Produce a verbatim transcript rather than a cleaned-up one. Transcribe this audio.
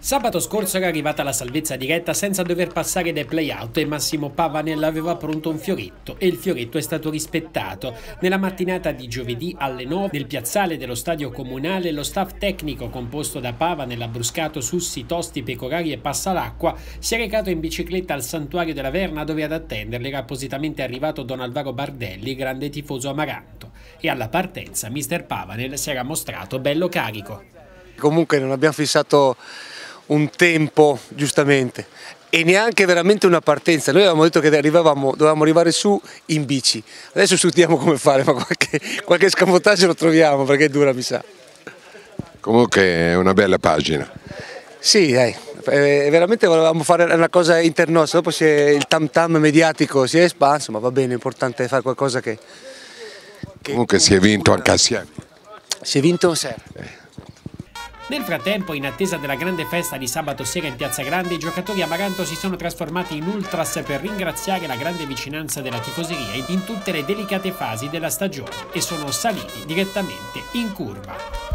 Sabato scorso era arrivata la salvezza diretta senza dover passare dai play-out e Massimo Pavanel aveva pronto un fioretto e il fioretto è stato rispettato. Nella mattinata di giovedì alle nove nel piazzale dello stadio comunale lo staff tecnico composto da Pavanel, Abbruscato, Sussi, Tosti, Pecorari e Passalacqua si è recato in bicicletta al Santuario della Verna, dove ad attenderli era appositamente arrivato Don Alvaro Bardelli, grande tifoso amaranto, e alla partenza mister Pavanel si era mostrato bello carico. Comunque non abbiamo fissato un tempo, giustamente, e neanche veramente una partenza. Noi avevamo detto che arrivavamo, dovevamo arrivare su in bici. Adesso studiamo come fare, ma qualche, qualche scamotaggio lo troviamo, perché è dura, mi sa. Comunque è una bella pagina. Sì, dai, veramente volevamo fare una cosa internossa, dopo si è, il tam tam mediatico si è espanso, ma va bene, l'importante è fare qualcosa che... che Comunque si è vinto anche a Siena. Si è vinto un ser. Eh. Nel frattempo, in attesa della grande festa di sabato sera in Piazza Grande, i giocatori amaranto si sono trasformati in ultras per ringraziare la grande vicinanza della tifoseria in tutte le delicate fasi della stagione e sono saliti direttamente in curva.